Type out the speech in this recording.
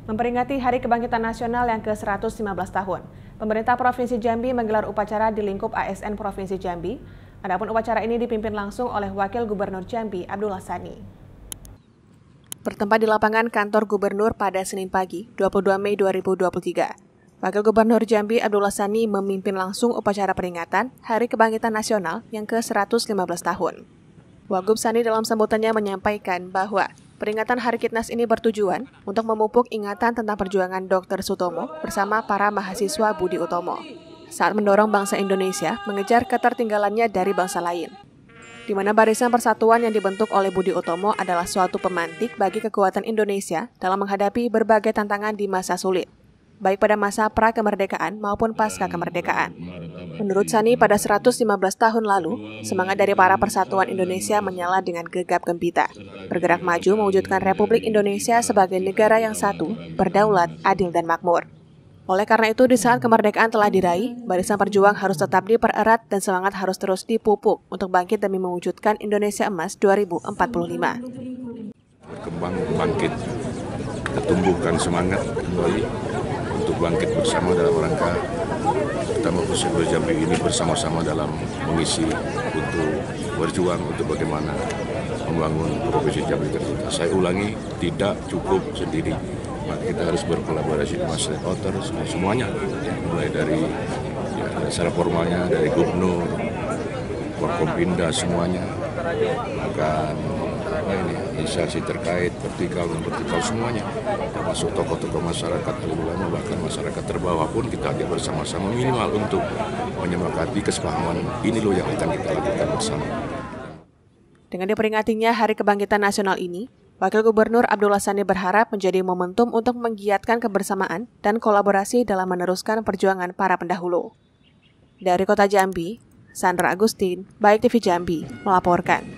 Memperingati Hari Kebangkitan Nasional yang ke-115 tahun, pemerintah Provinsi Jambi menggelar upacara di lingkup ASN Provinsi Jambi. Adapun upacara ini dipimpin langsung oleh Wakil Gubernur Jambi, Abdullah Sani. Bertempat di lapangan kantor Gubernur pada Senin pagi, 22 Mei 2023. Wakil Gubernur Jambi, Abdullah Sani, memimpin langsung upacara peringatan Hari Kebangkitan Nasional yang ke-115 tahun. Wagub Sani dalam sambutannya menyampaikan bahwa peringatan Hari Kitnas ini bertujuan untuk memupuk ingatan tentang perjuangan Dr. Sutomo bersama para mahasiswa Budi Utomo saat mendorong bangsa Indonesia mengejar ketertinggalannya dari bangsa lain, di mana barisan persatuan yang dibentuk oleh Budi Utomo adalah suatu pemantik bagi kekuatan Indonesia dalam menghadapi berbagai tantangan di masa sulit, baik pada masa pra-kemerdekaan maupun pasca kemerdekaan. Menurut Sani, pada 115 tahun lalu, semangat dari para persatuan Indonesia menyala dengan gegap gempita, bergerak maju mewujudkan Republik Indonesia sebagai negara yang satu, berdaulat, adil, dan makmur. Oleh karena itu, di saat kemerdekaan telah diraih, barisan perjuang harus tetap dipererat dan semangat harus terus dipupuk untuk bangkit demi mewujudkan Indonesia Emas 2045. Berkembang, bangkit, kita tumbuhkan semangat kembali untuk bangkit bersama dalam rangka pertama Provinsi Jambi ini bersama-sama dalam mengisi untuk berjuang untuk bagaimana membangun Provinsi Jambi tercinta. Saya ulangi, tidak cukup sendiri, maka kita harus berkolaborasi dengan stakeholders semuanya, mulai dari secara formalnya dari Gubernur, Forkompinda semuanya, bahkan instansi terkait, vertikal dan vertikal semuanya, termasuk tokoh-tokoh masyarakat, ulama, bahkan masyarakat terbawah pun kita ajak bersama-sama minimal untuk menyepakati kesepahaman ini loh yang akan kita lakukan bersama. Dengan diperingatinya Hari Kebangkitan Nasional ini, Wakil Gubernur Abdullah Sani berharap menjadi momentum untuk menggiatkan kebersamaan dan kolaborasi dalam meneruskan perjuangan para pendahulu. Dari Kota Jambi, Sandra Agustin, Baik TV Jambi, melaporkan.